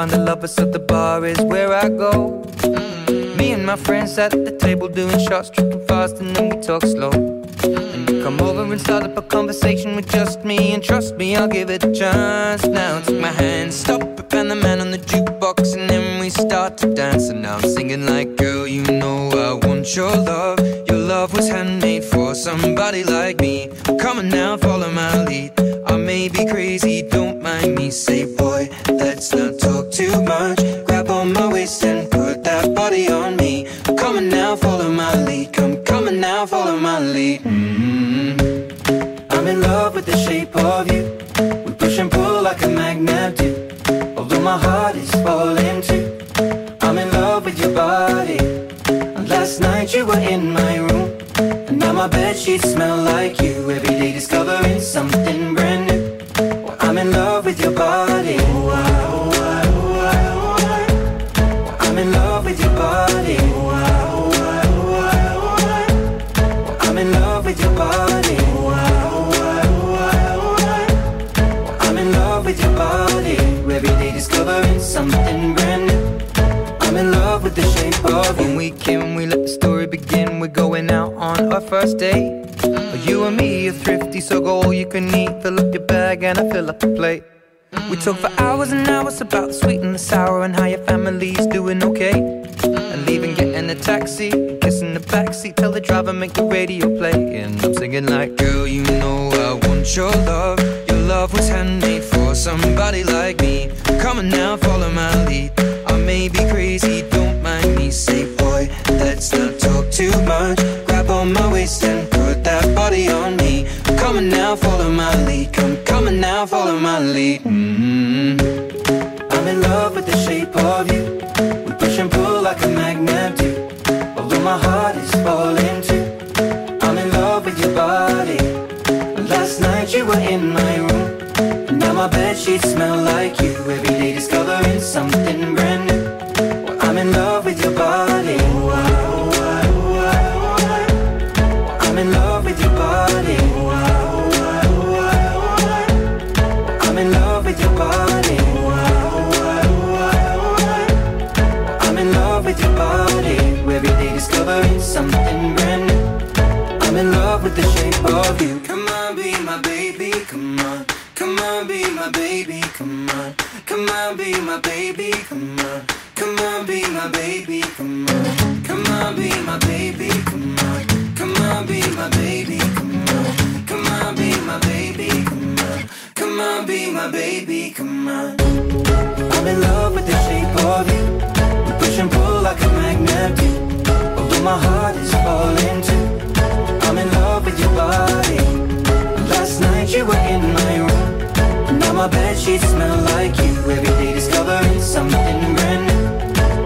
find the lovers, so the bar is where I go. Me and my friends at the table doing shots, tripping fast, and then we talk slow. And you come over and start up a conversation with just me, and trust me, I'll give it a chance. Now take my hand, stop it, and the man on the jukebox, and then we start to dance. And now I'm singing like, girl, you know I want your love. Your love was handmade for somebody like me. Come on now, follow my lead. I may be crazy, don't mind me. Say, boy, let's not talk too much. Grab on my waist and put that body on me. Come on now, follow my lead. Come on now, follow my lead. I'm in love with the shape of you. We push and pull like a magnet do. Although my heart is falling too. I'm in love with your body. Last night you were in my room, and now my bedsheets smell like you. Every day discovering something brand new. Well, I'm in love with your body. I'm in love with your body. I'm in love with your body. I'm in love with your body. Every day discovering something brand new. I'm in love with the shape of you. When we came, we let the story begin. We're going out on our first date. You and me are thrifty, so go all you can eat. Fill up your bag and I fill up the plate. We talk for hours and hours about the sweet and the sour, and how your family's doing okay. And leaving, getting a taxi, kissing the backseat, tell the driver make the radio play. And I'm singing like, girl, you know I want your love. Your love was handmade for somebody like me. Come on now, follow my lead. I may be crazy, don't mind me. Say, boy, let's not talk too much. Grab on my waist and put that body on me. Come on now, follow my lead. Come on now, follow my lead. I'm in love with the shape of you. We push and pull like a magnet do. Although my heart is falling too. I'm in love with your body. Last night you were in my room, and now my bedsheets smell like you. Every day discovering something brand new. Well, I'm in love with your body. I'm in love with your body. I'm in love with your body. I'm in love with your body. Every day discovering something brand new. I'm in love with the shape of you. Come on, be my baby, come on. Come on, be my baby, come on. Come on, be my baby, come on. Come on, be my baby, come on. Come on, be my baby, come on. Come on, be my baby, come on. Come on, be my baby, come on. Come on, be my baby, come on. I'm in love with the shape of you. We push and pull like a magnet do. Although my heart is falling too. I'm in love with your body. Last night you were in my room, now my bedsheets smell like you. Every